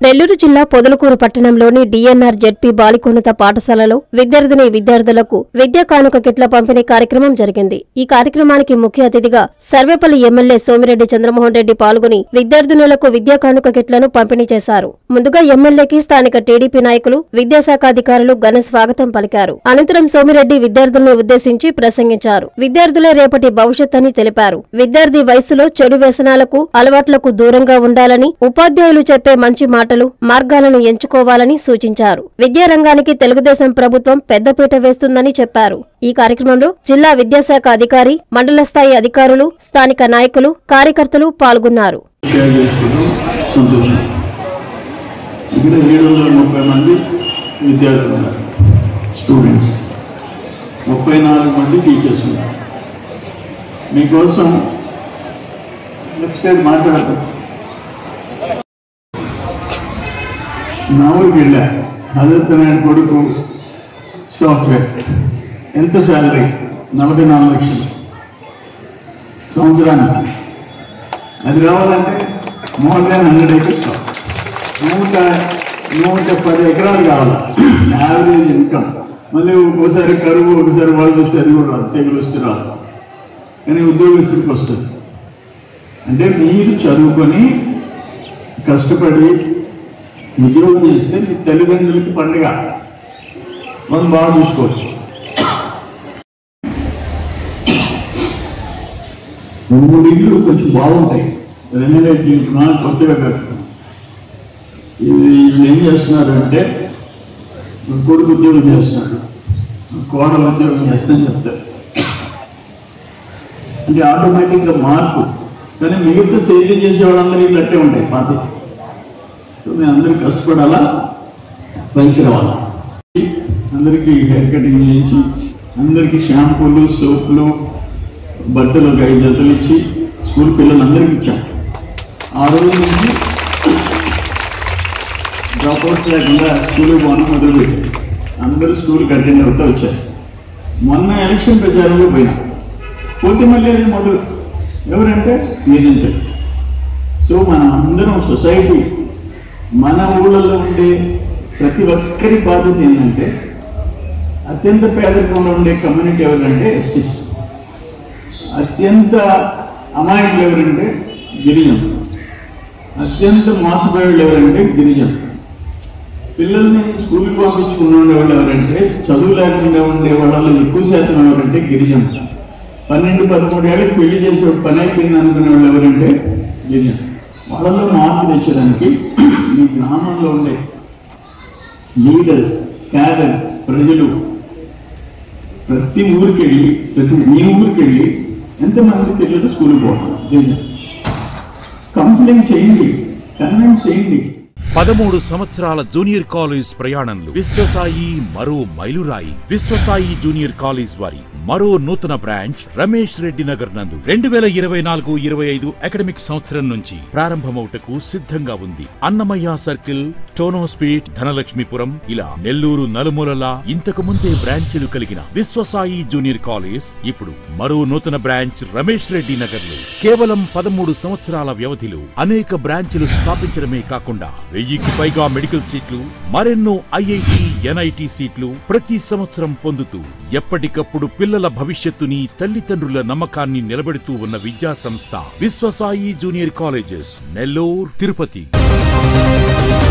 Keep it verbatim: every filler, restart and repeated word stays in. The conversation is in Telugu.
నెల్లూరు జిల్లా పొదలకూరు పట్టణంలోని డిఎన్ఆర్ జెడ్పీ బాలికోన్నత పాఠశాలలో విద్యార్థిని విద్యార్థులకు విద్యా కానుక కిట్ల పంపిణీ కార్యక్రమం జరిగింది. ఈ కార్యక్రమానికి ముఖ్య అతిథిగా సర్వేపల్లి ఎమ్మెల్యే సోమిరెడ్డి చంద్రమోహన్ రెడ్డి పాల్గొని విద్యార్థినులకు విద్యా కానుక కిట్లను పంపిణీ చేశారు. ముందుగా ఎమ్మెల్యేకి స్థానిక టీడీపీ నాయకులు, విద్యాశాఖ అధికారులు ఘన స్వాగతం పలికారు. అనంతరం సోమిరెడ్డి విద్యార్థులను ఉద్దేశించి ప్రసంగించారు. విద్యార్థులే రేపటి భవిష్యత్ అని తెలిపారు. విద్యార్థి వయస్సులో చెడు వ్యసనాలకు, అలవాట్లకు దూరంగా ఉండాలని, ఉపాధ్యాయులు చెప్పే మంచి మాట మార్గాలను ఎంచుకోవాలని సూచించారు. విద్యారంగానికి తెలుగుదేశం ప్రభుత్వం పెద్దపీట వేస్తుందని చెప్పారు. ఈ కార్యక్రమంలో జిల్లా విద్యాశాఖ అధికారి, మండల స్థాయి అధికారులు, స్థానిక నాయకులు, కార్యకర్తలు పాల్గొన్నారు. నా ఊరికి వెళ్ళా. అదొత్తమైన కొడుకు సాఫ్ట్వేర్, ఎంత శాలరీ? నలభై నాలుగు లక్షలు సంవత్సరానికి. అది రావాలంటే మోర్ దాన్ హండ్రెడ్ ఏకర్స్ నూట నూట పది ఎకరాలు కావాలి యావరేజ్ ఇన్కమ్. మళ్ళీ ఒకసారి కరువు, ఒకసారి వాళ్ళు వస్తే అది కూడా రాదు, తెగులు వస్తే రాదు. కానీ ఉద్యోగస్తుడికి వస్తుంది. అంటే మీరు చదువుకొని కష్టపడి ఉద్యోగం చేస్తే మీ తల్లిదండ్రులకి పండుగ, మనం బాగా చూసుకోవచ్చు. మూడు ఇళ్ళు కొంచెం బాగుంటాయి, రెన్యులేట్ చేసుకున్నాను, కొత్తగా కట్టుకున్నాను. ఇది ఏం చేస్తున్నారు అంటే, కొడుకు ఉద్యోగం చేస్తున్నాడు, కోడలు ఉద్యోగం చేస్తానని చెప్తారు. అంటే ఆటోమేటిక్గా మార్పు. కానీ మిగతా సేద్యం చేసే వాళ్ళందరూ ఇళ్ళు అట్టే ఉంటాయి పాత. మేము అందరికి కష్టపడాలా, పైకి రావాలా. అందరికీ హెయిర్ కటింగ్ చేయించి, అందరికీ షాంపూలు, సోపులు, బట్టలు ఒక ఐదు జతలు ఇచ్చి స్కూల్ పిల్లలందరికీ ఇచ్చాం. ఆ రోజు నుంచి డ్రాప్అవుట్స్ లేకుండా స్కూల్కి పోవడం మొదలుపెట్టారు. అందరూ స్కూల్కి అటెండ్ అవుతూ వచ్చారు. మొన్న ఎలక్షన్ ప్రచారంలో పోయినా, పోతే మళ్ళీ అది మొదలు. ఎవరంటే ఏజెంట్. సో మనం అందరం సొసైటీ, మన ఊళ్ళలో ఉండే ప్రతి ఒక్కరి బాధ్యత ఏంటంటే, అత్యంత పేదరికంలో ఉండే కమ్యూనిటీ ఎవరంటే ఎస్టీస్, అత్యంత అమాయకులు ఎవరంటే గిరిజన, అత్యంత మోసపోయేవాళ్ళు ఎవరంటే గిరిజన, పిల్లల్ని స్కూల్కి పంపించుకుని ఉండేవాళ్ళు ఎవరంటే, చదువు లేకుండా ఉండే వాళ్ళలో ఎక్కువ శాతం ఎవరంటే గిరిజన. పన్నెండు పదమూడు ఏళ్ళకి పెళ్లి చేసే పని అయిపోయింది అనుకునే వాళ్ళు ఎవరంటే గిరిజన. వాళ్ళలో మార్పు తెచ్చడానికి మీ గ్రామంలో ఉండే లీడర్స్, క్యాడర్, ప్రజలు ప్రతి ఊరికి వెళ్ళి, ప్రతి మీ ఊరికి వెళ్ళి ఎంతమంది పిల్లలు స్కూల్కి పోవాలి, కౌన్సిలింగ్ చేయండి, కన్విన్స్ చేయండి. పదమూడు సంవత్సరాల జూనియర్ కాలేజ్ ప్రయాణంలో విశ్వసాయి మరో మైలురాయి. విశ్వసాయి జూనియర్ కాలేజ్ వారి మరో నూతన బ్రాంచ్ రమేష్ రెడ్డి నగర్ నందు రెండు వేల ఇరవై నాలుగు ఇరవై ఐదు అకాడమిక్ సంవత్సరం నుంచి ప్రారంభమవుటకు సిద్ధంగా ఉంది. అన్నమయ్య సర్కిల్, టోనోస్పీట్, ధనలక్ష్మీపురం ఇలా నెల్లూరు నలుమూలలా ఇంతకు ముందే బ్రాంచీలు కలిగిన విశ్వసాయి జూనియర్ కాలేజ్ ఇప్పుడు మరో నూతన బ్రాంచ్ రమేష్ రెడ్డి నగర్ లో కేవలం పదమూడు సంవత్సరాల వ్యవధిలో అనేక బ్రాంచీలు స్థాపించడమే కాకుండా వెయ్యికి పైగా మెడికల్ సీట్లు, మరెన్నో ఐఐటి, ఎన్ఐటి సీట్లు ప్రతి సంవత్సరం పొందుతూ ఎప్పటికప్పుడు పిల్లల భవిష్యత్తుని, తల్లిదండ్రుల నమ్మకాన్ని నిలబెడుతూ ఉన్న విద్యా సంస్థ విశ్వసాయి జూనియర్ కాలేజెస్, నెల్లూరు, తిరుపతి.